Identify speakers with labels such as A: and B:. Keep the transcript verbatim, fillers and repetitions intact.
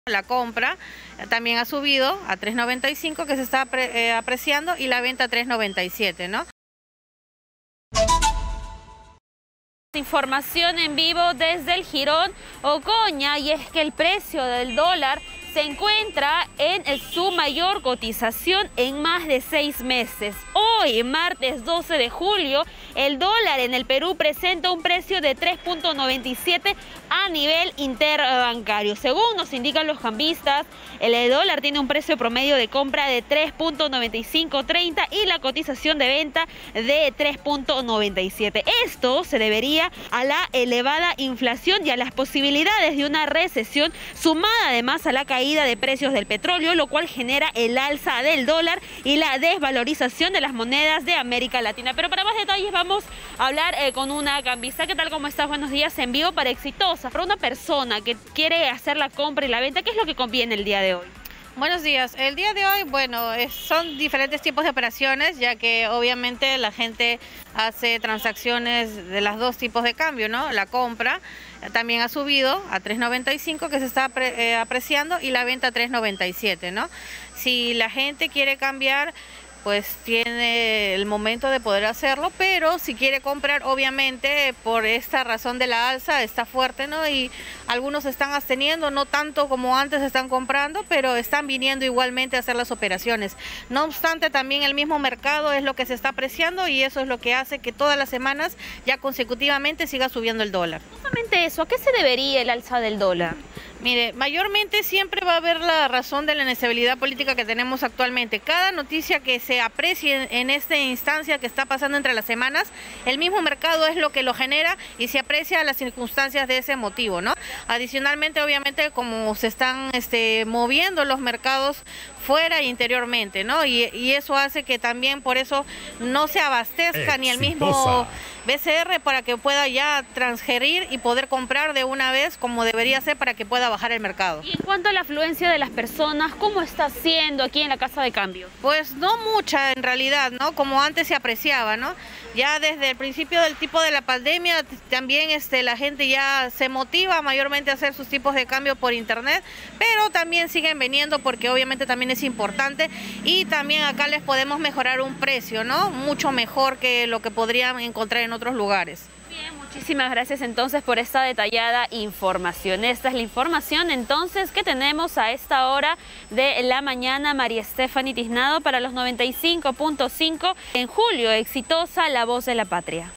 A: La compra también ha subido a tres noventa y cinco, que se está apre, eh, apreciando, y la venta a tres noventa y siete, ¿no?
B: Información en vivo desde el Jirón Ocoña, y es que el precio del dólar se encuentra en su mayor cotización en más de seis meses. Hoy, martes doce de julio, el dólar en el Perú presenta un precio de tres punto noventa y siete a nivel interbancario. Según nos indican los cambistas, el dólar tiene un precio promedio de compra de tres punto noventa y cinco treinta y la cotización de venta de tres punto noventa y siete. Esto se debería a la elevada inflación y a las posibilidades de una recesión, sumada además a la caída de precios del petróleo, lo cual genera el alza del dólar y la desvalorización de las monedas de América Latina. Pero para más detalles vamos a hablar eh, con una cambista. ¿Qué tal? ¿Cómo estás? Buenos días. En vivo para Exitosa. Para una persona que quiere hacer la compra y la venta, ¿qué es lo que conviene el día de hoy?
A: Buenos días. El día de hoy, bueno, es, son diferentes tipos de operaciones, ya que obviamente la gente hace transacciones de los dos tipos de cambio, ¿no? La compra también ha subido a tres noventa y cinco, que se está apre, eh, apreciando, y la venta a tres noventa y siete, ¿no? Si la gente quiere cambiar, pues tiene el momento de poder hacerlo, pero si quiere comprar, obviamente por esta razón de la alza está fuerte, ¿no? Y algunos están absteniendo, no tanto como antes están comprando, pero están viniendo igualmente a hacer las operaciones. No obstante, también el mismo mercado es lo que se está apreciando, y eso es lo que hace que todas las semanas ya consecutivamente siga subiendo el dólar.
B: Justamente eso, ¿a qué se debería el alza del dólar?
A: Mire, mayormente siempre va a haber la razón de la inestabilidad política que tenemos actualmente. Cada noticia que se aprecie en esta instancia que está pasando entre las semanas, el mismo mercado es lo que lo genera y se aprecia las circunstancias de ese motivo, ¿no? Adicionalmente, obviamente, como se están este, moviendo los mercados fuera e interiormente, ¿no? Y, y eso hace que también por eso no se abastezca Exitosa. Ni el mismo B C R para que pueda ya transgerir y poder comprar de una vez como debería ser para que pueda bajar el mercado.
B: Y en cuanto a la afluencia de las personas, ¿cómo está siendo aquí en la casa de cambio?
A: Pues no mucha en realidad, ¿no? Como antes se apreciaba, ¿no? Ya desde el principio del tipo de la pandemia también este, la gente ya se motiva mayormente a hacer sus tipos de cambio por internet, pero también siguen viniendo porque obviamente también es importante, y también acá les podemos mejorar un precio, ¿no? Mucho mejor que lo que podrían encontrar en otros lugares.
B: Bien, muchísimas gracias entonces por esta detallada información. Esta es la información entonces que tenemos a esta hora de la mañana. María Stephanie Tiznado para los noventa y cinco punto cinco en Julio Exitosa, la voz de la patria.